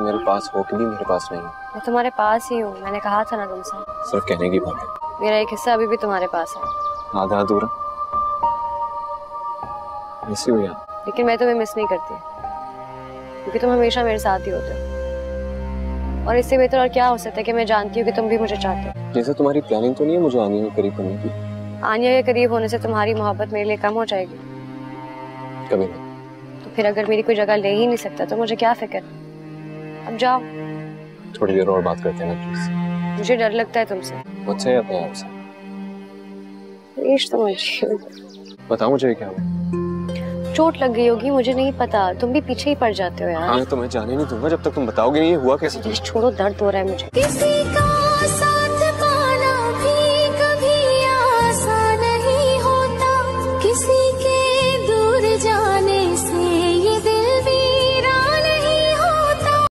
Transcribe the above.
मेरे पास हो कि भी मेरे पास नहीं। मैं तुम्हारे पास ही हूँ, मैंने कहा था ना तुमसे। सिर्फ कहने की बात है। मेरा एक हिस्सा अभी भी तुम्हारे पास है। आधा अधूरा ऐसी हुई आप। लेकिन मैं तुम्हें मिस नहीं करती क्योंकि तुम हमेशा मेरे साथ ही होते हो। और इससे बेहतर और क्या हो सकता है कि मैं जानती हूँ कि तुम भी मुझे चाहते हो। जैसे तुम्हारी प्लानिंग तो नहीं है मुझे आनिया के करीब करने की? आनिया के करीब होने से तुम्हारी मोहब्बत मेरे लिए कम हो जाएगी? कभी नहीं। तो फिर अगर मेरी कोई जगह ले ही नहीं सकता तो मुझे क्या फिक्र। अब जाओ। थोड़ी देर और बात करते हैं ना प्लीज। मुझे डर लगता है तुमसे। मुझसे या अपने आप से? बताओ मुझे क्या हुआ। चोट लग गई होगी, मुझे नहीं पता। तुम भी पीछे ही पड़ जाते हो यार। हाँ तो मैं जाने नहीं दूंगा जब तक तुम बताओगे नहीं ये हुआ कैसे। छोड़ो, दर्द हो रहा है मुझे।